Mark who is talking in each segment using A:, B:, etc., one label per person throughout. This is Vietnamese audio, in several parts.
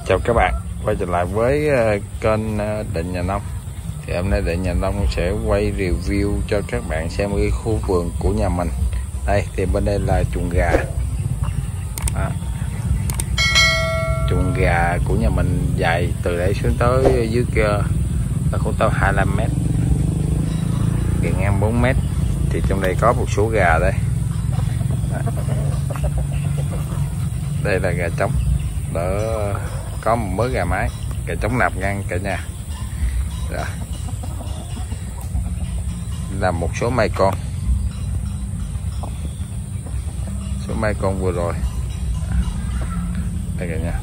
A: Chào các bạn, quay trở lại với kênh Định Nhà Nông. Thì hôm nay Định Nhà Nông sẽ quay review cho các bạn xem cái khu vườn của nhà mình. Đây thì bên đây là chuồng gà. Chuồng gà của nhà mình dài từ đây xuống tới dưới kia là khoảng tầm 25 m, bề ngang 4 m. Thì trong đây có một số gà đây. Đây là gà trống, đỡ có một mớ gà mái, gà trống nạp ngang cả nhà. Rồi. Là một số mai con, số mai con vừa rồi đây cả nhà.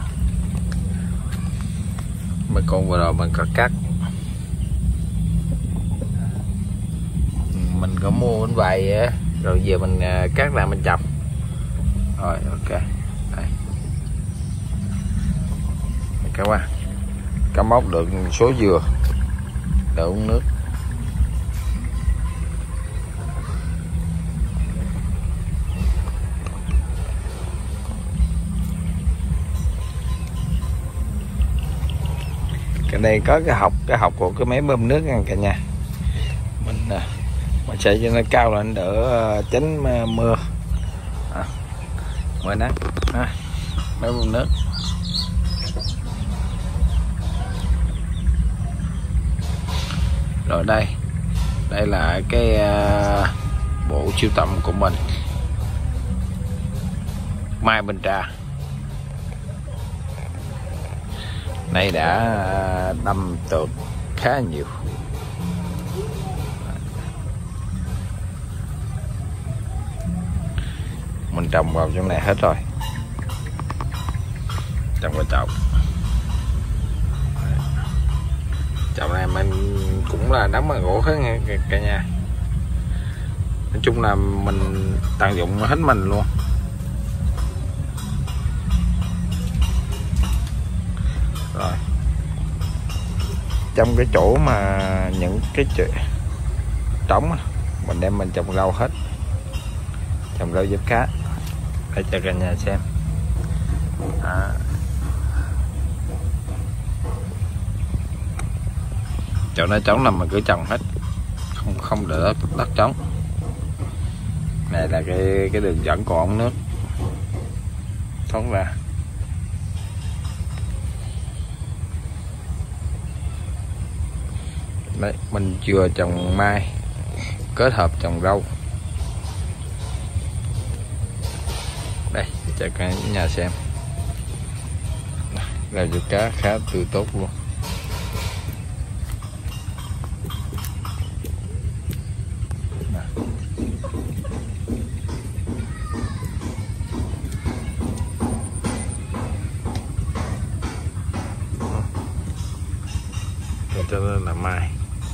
A: Mai con vừa rồi mình có cắt, mình có mua bánh vầy rồi giờ mình cắt lại mình chọc rồi. Ok, đây các bạn, cá móc được số dừa để uống nước. Cái đây có cái hộc của cái máy bơm nước nha cả nhà. Mình sẽ cho nó cao lên đỡ tránh mưa, mưa nắng. Máy bơm nước. Rồi đây là cái bộ sưu tầm của mình, mai bình trà. Này đã đâm tược khá nhiều. Mình trồng vào trong này hết rồi, trồng vào chậu. Chậu này mình cũng là đóng bằng gỗ hết nha cả nhà. Nói chung là mình tận dụng hết mình luôn. Rồi trong cái chỗ mà những cái trống mình đem mình trồng rau hết, trồng rau diếp cá để cho cả nhà xem. Chỗ này trống là mình cứ trồng hết, không để đất trống. Này là cái đường dẫn của ống nước thoát ra. Đấy, mình vừa trồng mai kết hợp trồng rau. Đây cho cả nhà xem, rau diếp cá khá tươi tốt luôn. Cho nên là mai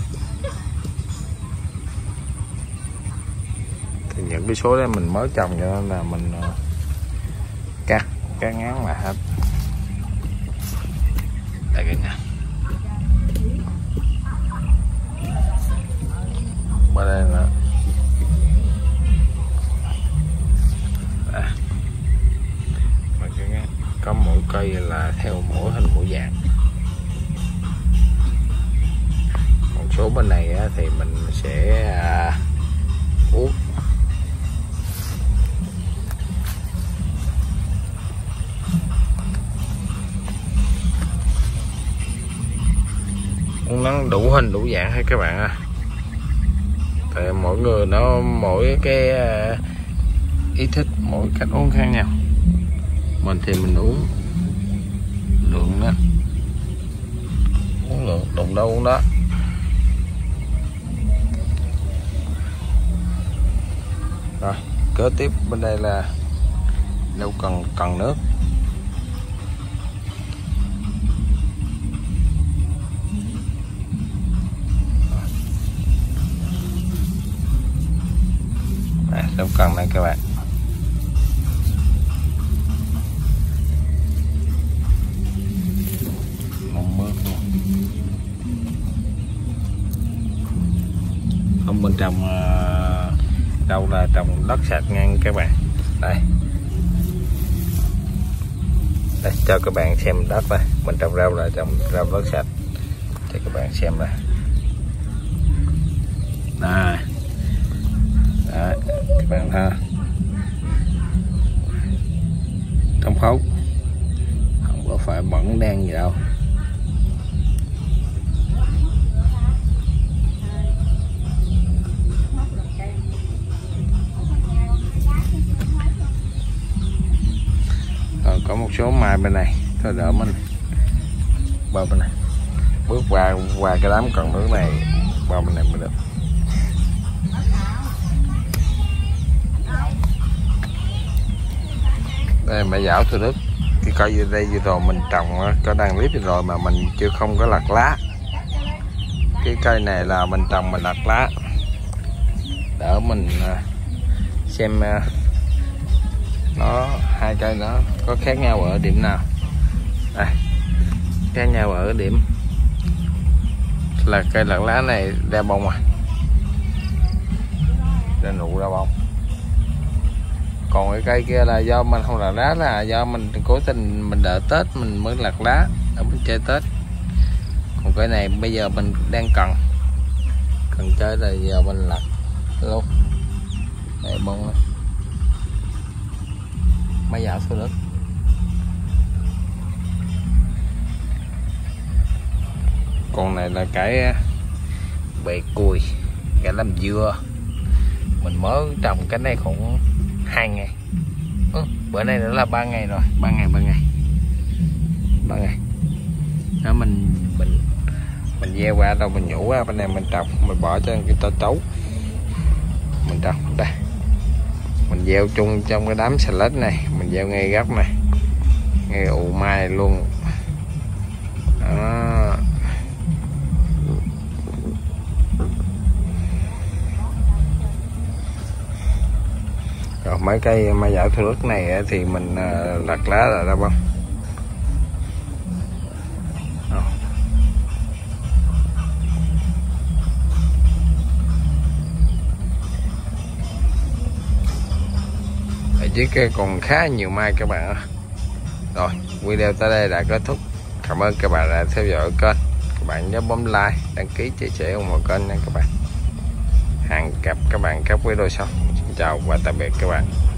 A: thì những cái số đấy mình mới trồng, cho nên là mình cắt ngắn là hết. Đây cả nhà, bên đây là có mỗi cây là theo mỗi hình mỗi dạng. Số bên này thì mình sẽ uống. Uống nắng đủ hình đủ dạng hay các bạn à. Tại mỗi người nó mỗi cái ý thích, mỗi cách uống khác nhau. Mình thì mình uống lượng đó, uống lượng đụng đâu uống đó. Rồi kế tiếp bên đây là đâu cần nước. Đâu cần này các bạn. Mong mưa luôn. Không, bên trong đâu là trồng đất sạch ngang các bạn. Đây Đây, cho các bạn xem đất đây, mình trồng rau là trồng rau đất sạch cho các bạn xem đây. Đây. Đấy, các bạn ha, trong phấu không có phải bẩn đen gì đâu. Rồi có một số mai bên này thôi đỡ mình qua bên này, bước qua cái đám còn nước này qua bên này mới được. Đây mẹ dảo Thủ Đức, cái cây dưới đây vừa rồi mình trồng có đăng clip vừa rồi mà mình chưa không có lặt lá. Cái cây này là mình trồng mình lặt lá đỡ mình xem nó hai cây nó có khác nhau ở điểm nào. Đây, khác nhau ở điểm là cây lặt lá này ra bông ra nụ ra bông, còn cái cây kia là do mình không lặt lá, là do mình cố tình mình đợi Tết mình mới lặt lá ở bên chơi Tết. Còn cái này bây giờ mình đang cần chơi là giờ mình lặt luôn. Đây bông mấy dạo Thủ Đức. Còn này là cái bẹ cùi, cái làm dưa, mình mới trồng cái này cũng 2 ngày. Bữa nay nữa là 3 ngày rồi, 3 ngày đó. Mình gieo qua đâu mình nhổ qua bên này mình trồng, mình bỏ cho cái to chấu mình trồng đây, mình gieo chung trong cái đám xà lách này, mình gieo ngay gốc này, ngay ụ mai này luôn đó. Rồi mấy cây mai dạo Thủ Đức này thì mình lặt lá rồi đó bông. Ở dưới cây còn khá nhiều mai các bạn ạ. Rồi video tới đây đã kết thúc. Cảm ơn các bạn đã theo dõi kênh. Các bạn nhớ bấm like, đăng ký, chia sẻ ủng hộ kênh nha các bạn. Hẹn gặp các bạn các video sau. Xin chào và tạm biệt các bạn.